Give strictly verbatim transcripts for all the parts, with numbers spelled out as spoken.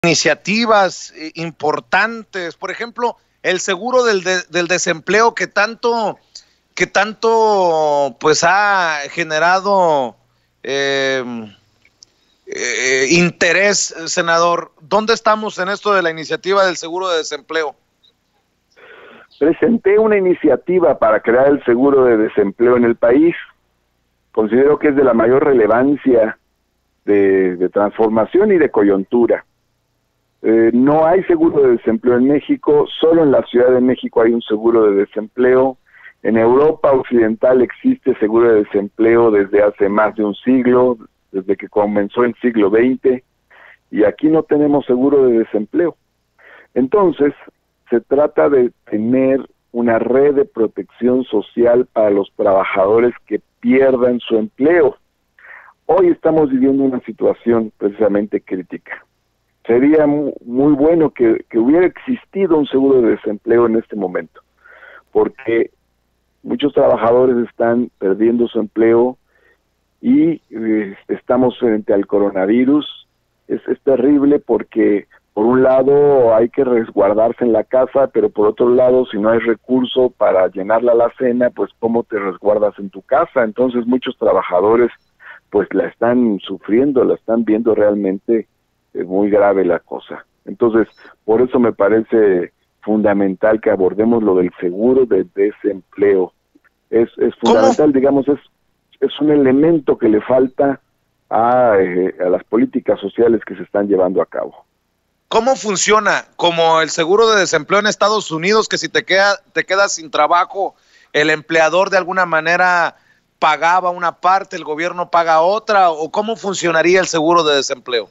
iniciativas eh, importantes, por ejemplo, el seguro del, de, del desempleo que tanto, que tanto pues ha generado eh, eh, interés, senador. ¿Dónde estamos en esto de la iniciativa del seguro de desempleo? Presenté una iniciativa para crear el seguro de desempleo en el país. Considero que es de la mayor relevancia de, de transformación y de coyuntura. Eh, no hay seguro de desempleo en México, solo en la Ciudad de México hay un seguro de desempleo. En Europa Occidental existe seguro de desempleo desde hace más de un siglo, desde que comenzó el siglo veinte, y aquí no tenemos seguro de desempleo. Entonces, se trata de tener una red de protección social para los trabajadores que pierdan su empleo. Hoy estamos viviendo una situación precisamente crítica. Sería muy, muy bueno que, que hubiera existido un seguro de desempleo en este momento, porque muchos trabajadores están perdiendo su empleo y eh, estamos frente al coronavirus. Es, es terrible porque por un lado hay que resguardarse en la casa, pero por otro lado, si no hay recurso para llenar la alacena, pues ¿cómo te resguardas en tu casa? Entonces muchos trabajadores pues la están sufriendo, la están viendo realmente eh, muy grave la cosa. Entonces, por eso me parece fundamental que abordemos lo del seguro de desempleo. Es, es fundamental, ¿Cómo? digamos, es, es un elemento que le falta a, eh, a las políticas sociales que se están llevando a cabo. ¿Cómo funciona? Como el seguro de desempleo en Estados Unidos, que si te, queda, te quedas sin trabajo, el empleador de alguna manera pagaba una parte, el gobierno paga otra, ¿o cómo funcionaría el seguro de desempleo?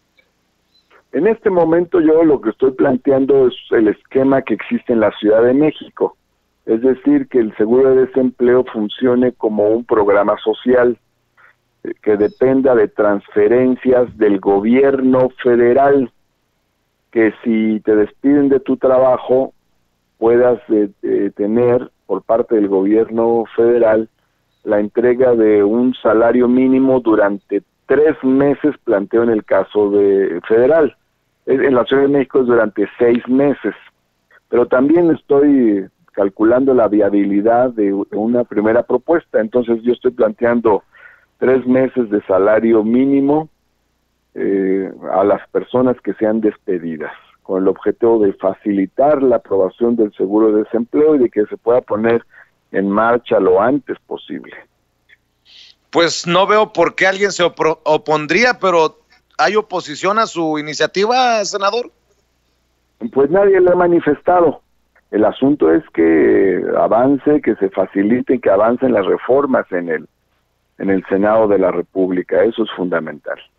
En este momento yo lo que estoy planteando es el esquema que existe en la Ciudad de México, es decir, que el seguro de desempleo funcione como un programa social eh, que dependa de transferencias del gobierno federal, que si te despiden de tu trabajo puedas eh, eh, tener por parte del gobierno federal la entrega de un salario mínimo durante tres meses, planteo en el caso de federal. En la Ciudad de México es durante seis meses, pero también estoy calculando la viabilidad de una primera propuesta. Entonces yo estoy planteando tres meses de salario mínimo eh, a las personas que sean despedidas, con el objetivo de facilitar la aprobación del seguro de desempleo y de que se pueda poner en marcha lo antes posible. Pues no veo por qué alguien se op- opondría, pero ¿hay oposición a su iniciativa, senador? Pues nadie le ha manifestado. El asunto es que avance, que se faciliten, que avancen las reformas en el, en el Senado de la República. Eso es fundamental.